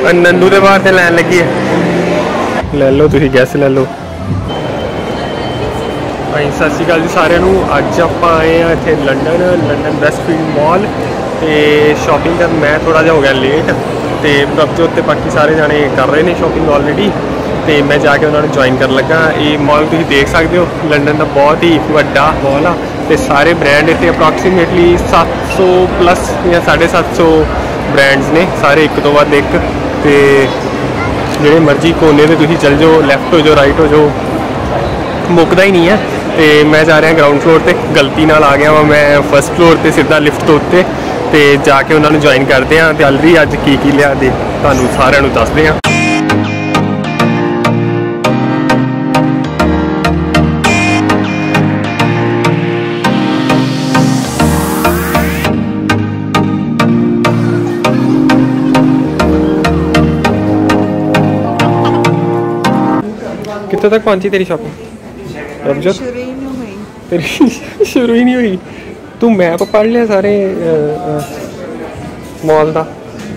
नंदू के बाहर से लैन लगी है। ले लो तुम गैस ले लो भाई। सत श्री अकाल जी सारे अज आप आए हैं इतने लंडन वेस्टफील्ड मॉल तो शॉपिंग कर। मैं थोड़ा जहा हो गया लेट तो प्रभजोत तो बाकी सारे जाने कर रहे हैं शॉपिंग ऑलरेडी तो मैं जाके उन्होंने ज्वाइन कर लगा। ये मॉल तुम देख सकते हो लंडन का बहुत ही वड्डा मॉल आ तो सारे ब्रांड इतने अप्रॉक्सीमेटली 700 प्लस या 750 ब्रांड्स ने सारे एक तो बाद एक तो जो मर्जी कोने में तुम चल जाओ लैफ्ट हो जाओ राइट हो जाओ मुकदा ही नहीं है। तो मैं जा रहा ग्राउंड फ्लोर पर गलती नाल आ गया वा मैं फर्स्ट फ्लोर पर सीधा लिफ्ट तो उत्ते तो जाके उन्होंने ज्वाइन करते हैं तो अलरी अज की लिया दे तुहानू सारिਆਂ ਨੂੰ दसदे हैं। कितने तक पहुंची तेरी शॉपिंग? तेरी शुरू ही नहीं हुई। तू मैप पढ़ लिया सारे मॉल का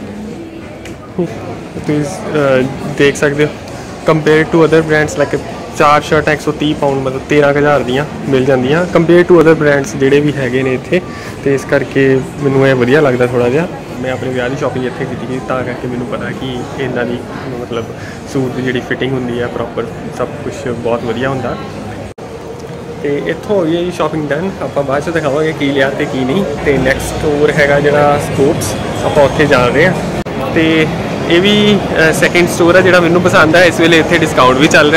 देख सकते हो compare to other brands like 4 शर्टा 130 पाउंड मतलब 13,000 दियाँ मिल जांदियां कंपेयर टू अदर ब्रांड्स जोड़े भी हैगे ने इत्थे तो इस करके मैनू ये वधिया लगता थोड़ा जिहा। मैं अपने विआह की शॉपिंग इत्थे की करके मैनू पता कि इन्हां दी मतलब सूट की जी फिटिंग होंदी है प्रॉपर सब कुछ बहुत वधिया होंदा। तो इत्थों हो गई शॉपिंग डन। आप बाद दिखावांगे की लिया तो की नहीं। तो नैक्सट स्टोर हैगा जिहड़ा स्पोर्ट्स आप उत्थे जा रहे हैं तो ये भी सैकेंड स्टोर है जिहड़ा मैनू पसंद है। इस वेले इत्थे डिस्काउंट भी चल रहा है।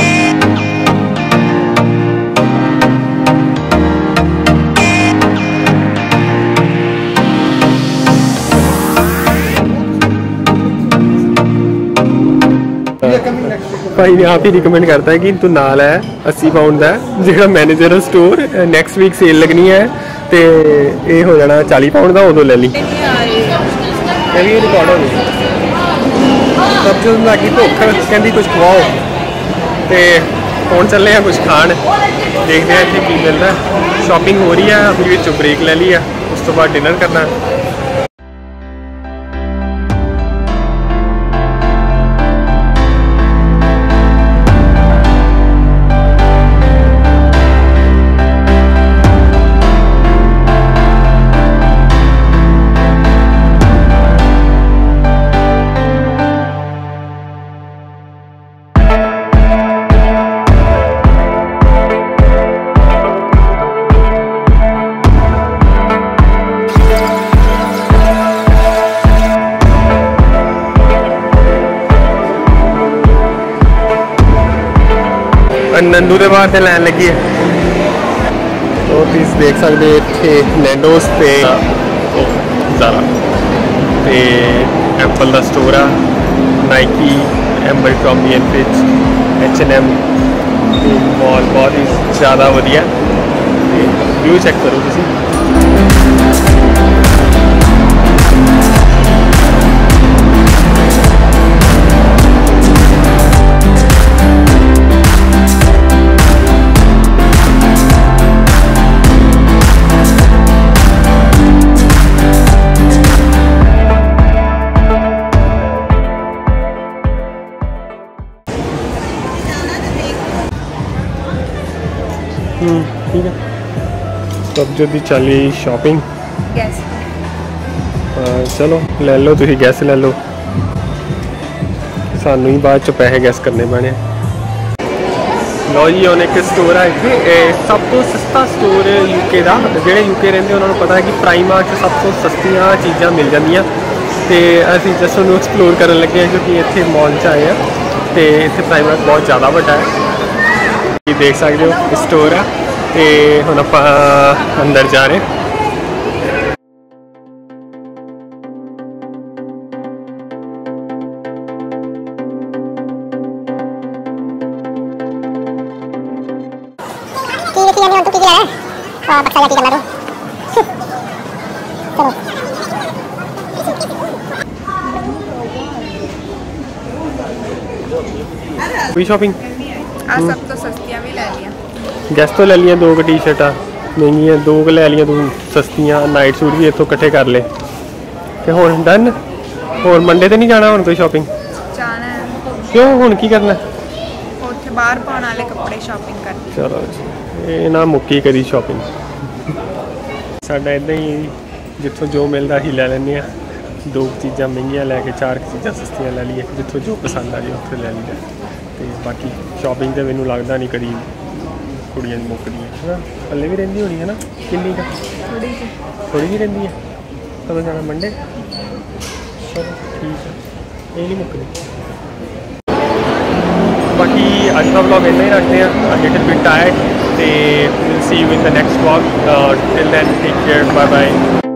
भाई ने आप ही रिकमेंड करता है कि तू नाल है 80 पाउंड का जो manager store next week sale लगनी है तो ये हो जाना 40 पाउंड का उदो ले ली। रिकॉर्ड हो गई सब जो लगी भुख कहती कुछ खवाओ तो हुण चले हैं कुछ खान देखते हैं इतने की मिलता है। शॉपिंग हो रही है अभी विच ब्रेक ले ली है उस तो बाद डिनर करना है। नंदू के बाहर से लैन लगी है तो तुम देख सकते इतने नैंडोस पे ज़ारा तो एप्पल का स्टोर है Nike Abercrombie and Fitch H&M mall बहुत ही ज़्यादा वधिया व्यू चेक करो तुम। ठीक है तब जो भी चली शॉपिंग चलो ले लो तुम गैस ले लो सानू ही बाद चो पैसे गैस करने पैने। लो जी हम एक स्टोर है इतने सब तो सस्ता स्टोर यूके का जोड़े यूके रेंदे उन्होंने पता है कि प्राइमार्क सब तो सस्तियाँ चीज़ां मिल जांदियां तो असीं जस्ट उन्होंने एक्सप्लोर कर लगे हैं क्योंकि इतने मॉल च आए हैं तो इतने प्राइमार्क बहुत ज़्यादा बड़ा है देख सकते हो स्टोर है तो हुण आपां अंदर जा रहे हैं। कोई शॉपिंग सब तो सस्तियां भी ले लिया गैस तो ले लिया 2 टी शर्टा महंगियां 2 ले लिया तू सस्तियां नाइट सूट भी इतों कट्ठे कर ले तो हुण डन ਹੋਰ ਮੰਡੇ ਤੇ ਨਹੀਂ ਜਾਣਾ ਹੁਣ ਕੋਈ ਸ਼ਾਪਿੰਗ? ਜਾਣਾ ਹੈ ਕਿਉਂ, ਹੁਣ ਕੀ ਕਰਨਾ? ਉੱਥੇ ਬਾਹਰ ਪਾਉਣ ਵਾਲੇ ਕੱਪੜੇ ਸ਼ਾਪਿੰਗ ਕਰਨੀ। ਚਲੋ ਜੀ, ਇਹ ਨਾ ਮੁੱਕੀ ਕਰੀ ਸ਼ਾਪਿੰਗ। ਸਾਡਾ ਇਦਾਂ ਹੀ ਜਿੱਥੋਂ ਜੋ ਮਿਲਦਾ ਹੀ ਲੈ ਲੈਂਦੇ ਆ। 2 ਚੀਜ਼ਾਂ ਮਹਿੰਗੀਆਂ ਲੈ ਕੇ 4 ਚੀਜ਼ਾਂ ਸਸਤੀਆਂ ਲੈ ਲਈਏ, ਜਿੱਥੋਂ ਜੋ ਪਸੰਦ ਆ ਜੀ ਉੱਥੇ ਲੈ ਲਈਦਾ। ਤੇ ਬਾਕੀ ਸ਼ਾਪਿੰਗ ਤੇ ਮੈਨੂੰ ਲੱਗਦਾ ਨਹੀਂ ਕਦੀ ਕੁੜੀਆਂ ਦੀ ਮੁੱਕਦੀ ਹੈ ਨਾ, ਪੱਲੇ ਵੀ ਰਹਿੰਦੀ ਹੋਣੀ ਹੈ ਨਾ। ਕਿੰਨੀ ਕੁ? ਥੋੜੀ ਜਿਹੀ ਰਹਿੰਦੀ ਹੈ। ਕਦੋਂ ਜਾਣਾ? ਮੰਡੇ। ਚਲੋ ਠੀਕ ਹੈ, ਇਹ ਨਹੀਂ ਮੁੱਕਦੀ। ਬਾਕੀ ਅੱਜ ਦਾ ਵਲੌਗ ਇੰਨਾ ਹੀ ਰੱਖਦੇ ਹਾਂ। ਲਿਟਲ ਬਿਟ ਟਾਇਰਡ ਤੇ will see you in the next vlog. Till then take care, bye bye.